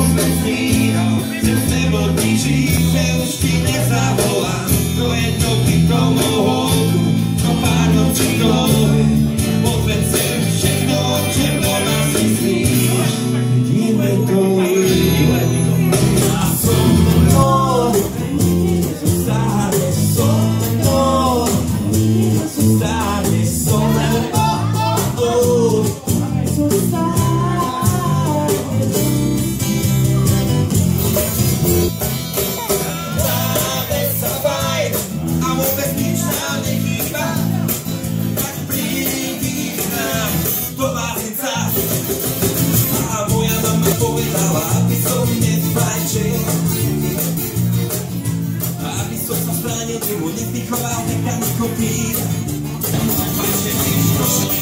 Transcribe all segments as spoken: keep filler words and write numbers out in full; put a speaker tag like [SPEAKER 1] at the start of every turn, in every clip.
[SPEAKER 1] vôbec zníral, že s tebou blíži, že už ti nezavolám. To je dobrý pro mou holku, to pár nocí dole, odved sem všechno, černo nás myslíš. Vidíme to a so mnou, stále so mnou, stále so mnou, máme sa fajn a vôbec nič nám nechýba, tak prídi k nám do Vázica. A moja mama povedala, aby som nefajčil, aby som sa stránil, ty mu nepichoval, neka nikopír. Fajče piškošky.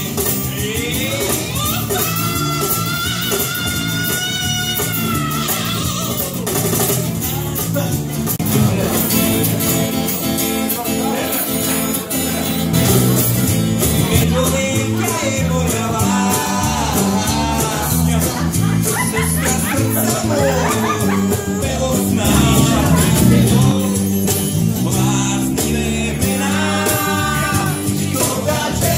[SPEAKER 1] Medovinka je moja lásňa, sestra srdca môjho, milostná, bláznivé mená. Škoda, že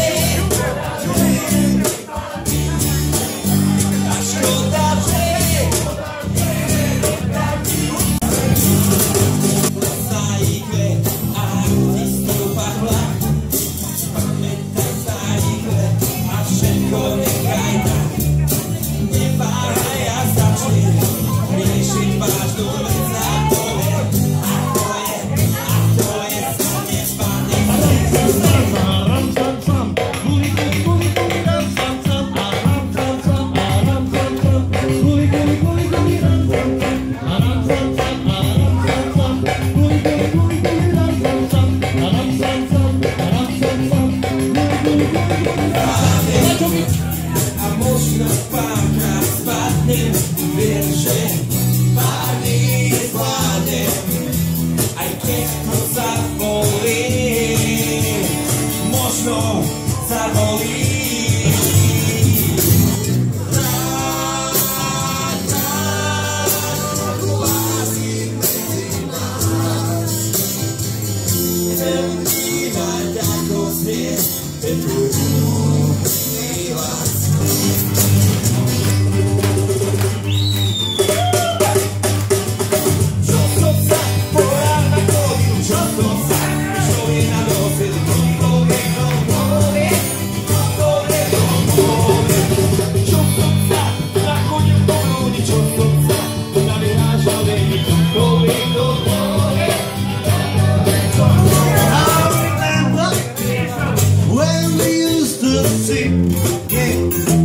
[SPEAKER 1] a škoda, že zajíkve a ti stúpa hlad. Pamätaj sa rýchle a všetko nechaj tak. Neváhaj a začni riešiť vážnu vec na pole. A to je, a to je sa nespadne. A možno párkrát spadnem, viem, že pár dní zvládnem, aj keď to zabolí, možno zabolí. Rád, rád, lásky medzi nás, chcem vnímať, ako znie ten tvoj ústný hlas. Čo som sa porad nakodil, čo som sa, čo je na nosil, kto povie, kto povie, kto povie, kto povie. Čo som sa nachodil po prúdi, čo som sa navyrážal, neviem, kto povie, kto povie, kto povie. I remember when we used to sing, yeah.